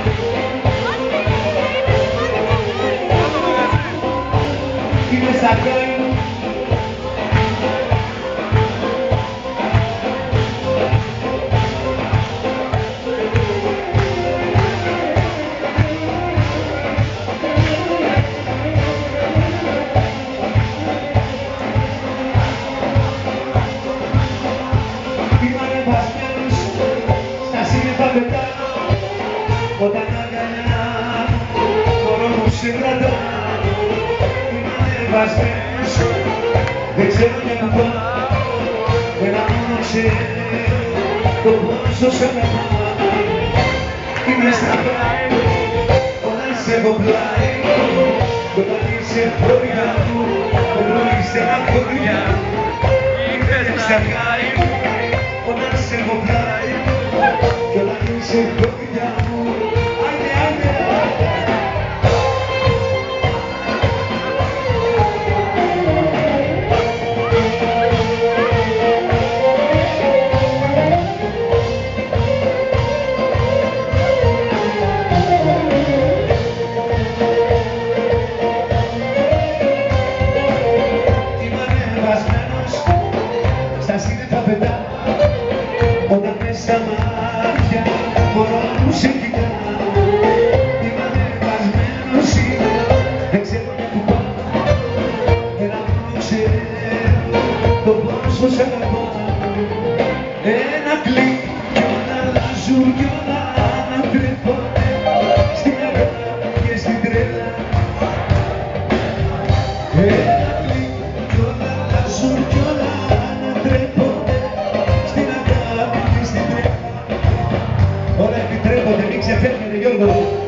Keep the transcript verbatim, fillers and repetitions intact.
Είναι στα κόη μου. Είμαι βασμένος στα σύννεφα πετάνω όταν αγκαλιά μωρό μου σε κρατά. Είμαι βασμένος, δεν ξέρω για να πάω, ένα μόνο ξέρω το πόσο σε αγαπάω. Είμαι στα πλάι μου όταν σε έχω πλάι μου κι όταν είσαι χώρια μου ολόκληρη στεναχώρια μου. Είμαι στα πλάι μου όταν σε έχω πλάι μου κι όταν είσαι χώρια μου. Άντε, άντε, άντε. Στα σύννεφα πετάω όταν μες στα μάτια μωρό μου σε κοιτάω. Είμαι ανεβασμένος, είμαι, δεν ξέρω για που πάω, ένα μόνο ξέρω το πόσο σ' αγαπάω. Ένα κλικ κι όλα αλλάζουν κι όλα ανατρέπονται στην αγάπη και στην τρέλα. Ένα κλικ κι όλα αλλάζουν κι όλα ανατρέπονται στην αγάπη και στην τρέλα. Όλα επιτρέπονται, μην ξεφεύγετε Γιώργο.